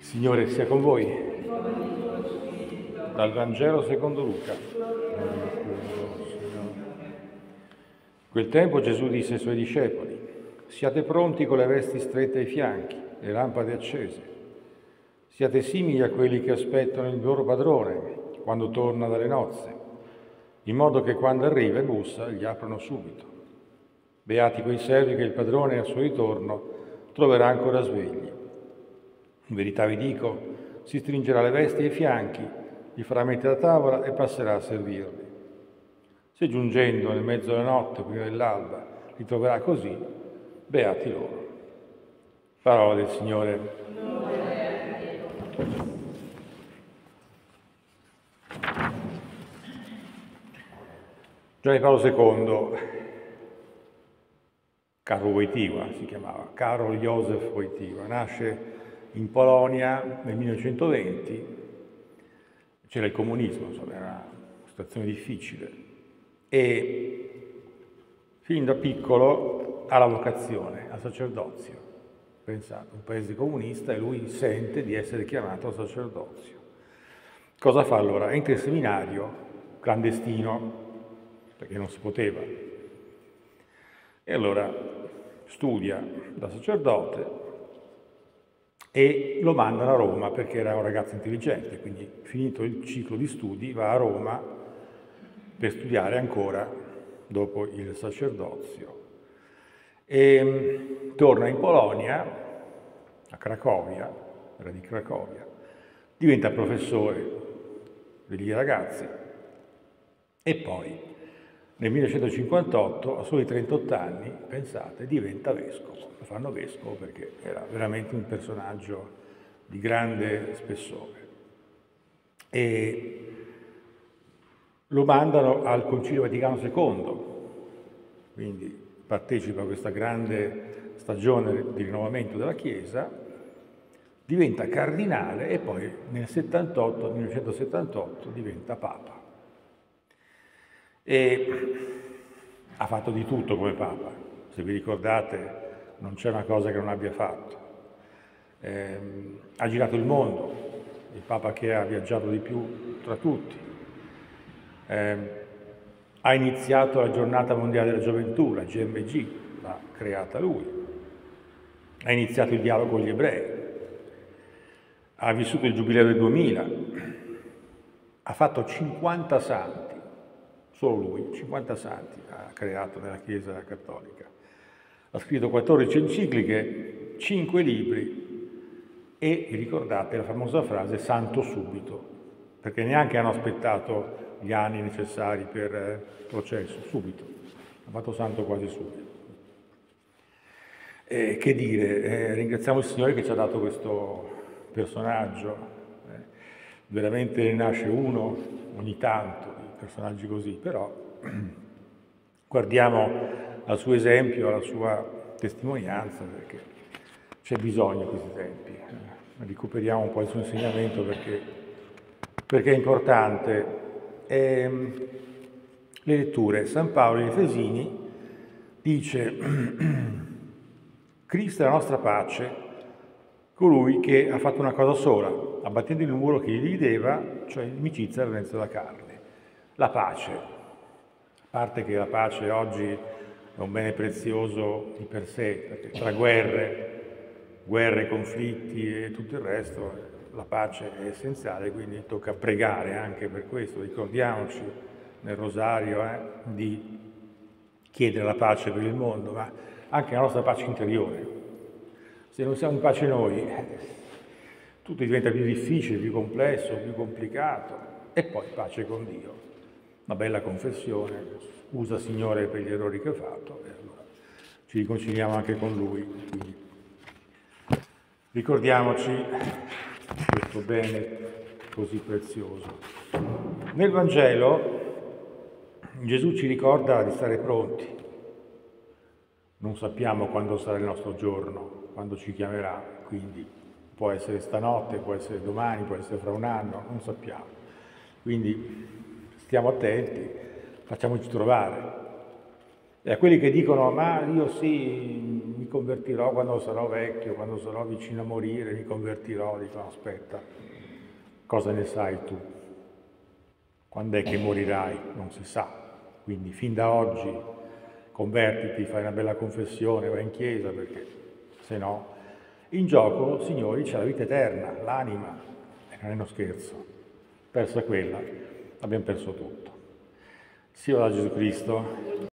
Signore sia con voi. Dal Vangelo secondo Luca. In quel tempo Gesù disse ai suoi discepoli: siate pronti con le vesti strette ai fianchi, le lampade accese. Siate simili a quelli che aspettano il loro padrone quando torna dalle nozze, in modo che quando arriva e bussa gli aprono subito. Beati quei servi che il padrone al suo ritorno troverà ancora svegli. In verità vi dico, si stringerà le vesti ai fianchi, li farà mettere a tavola e passerà a servirli. Se giungendo nel mezzo della notte o prima dell'alba li troverà così, beati loro. Parola del Signore. Giovanni Paolo II, Karol Wojtyła si chiamava, Karol Józef Wojtyła, nasce in Polonia nel 1920, c'era il comunismo, insomma, era una situazione difficile, e fin da piccolo ha la vocazione al sacerdozio. Pensate, un paese comunista e lui sente di essere chiamato al sacerdozio. Cosa fa allora? Entra in seminario clandestino, perché non si poteva, e allora studia da sacerdote e lo mandano a Roma perché era un ragazzo intelligente, quindi finito il ciclo di studi va a Roma per studiare ancora dopo il sacerdozio. E torna in Polonia, a Cracovia, era di Cracovia, diventa professore degli ragazzi e poi nel 1958, a soli 38 anni, pensate, diventa vescovo. Lo fanno vescovo perché era veramente un personaggio di grande spessore. E lo mandano al Concilio Vaticano II, quindi partecipa a questa grande stagione di rinnovamento della Chiesa, diventa cardinale e poi nel 1978 diventa Papa. E ha fatto di tutto come Papa, se vi ricordate non c'è una cosa che non abbia fatto. Ha girato il mondo, il Papa che ha viaggiato di più tra tutti. Ha iniziato la Giornata Mondiale della Gioventù, la GMG, l'ha creata lui. Ha iniziato il dialogo con gli ebrei. Ha vissuto il Giubileo del 2000. Ha fatto 50 santi. Solo lui, 50 santi ha creato nella Chiesa Cattolica. Ha scritto 14 encicliche, 5 libri e, ricordate la famosa frase, santo subito, perché neanche hanno aspettato gli anni necessari per il processo, subito. Ha fatto santo quasi subito. Che dire, ringraziamo il Signore che ci ha dato questo personaggio, veramente ne nasce uno ogni tanto, personaggi così, però guardiamo al suo esempio, alla sua testimonianza, perché c'è bisogno in questi tempi. Recuperiamo un po' il suo insegnamento perché è importante. Le letture, San Paolo agli Efesini dice: Cristo è la nostra pace, colui che ha fatto una cosa sola, abbattendo il muro che gli divideva, cioè l'inimicizia e la violenza della carne. La pace, a parte che la pace oggi è un bene prezioso di per sé, perché tra guerre, conflitti e tutto il resto, la pace è essenziale, quindi tocca pregare anche per questo. Ricordiamoci nel rosario di chiedere la pace per il mondo, ma anche la nostra pace interiore. Se non siamo in pace noi, tutto diventa più difficile, più complesso, più complicato. E poi pace con Dio. Una bella confessione, scusa Signore per gli errori che ho fatto, e allora ci riconciliamo anche con Lui. Quindi ricordiamoci questo bene così prezioso. Nel Vangelo Gesù ci ricorda di stare pronti. Non sappiamo quando sarà il nostro giorno, quando ci chiamerà, quindi può essere stanotte, può essere domani, può essere fra un anno, non sappiamo. Quindi stiamo attenti, facciamoci trovare. E a quelli che dicono, ma io sì, mi convertirò quando sarò vecchio, quando sarò vicino a morire, mi convertirò, dicono, aspetta, cosa ne sai tu? Quando è che morirai? Non si sa. Quindi fin da oggi convertiti, fai una bella confessione, vai in chiesa, perché se no in gioco, signori, c'è la vita eterna, l'anima, e non è uno scherzo. Persa quella, abbiamo perso tutto. Sia da Gesù Cristo.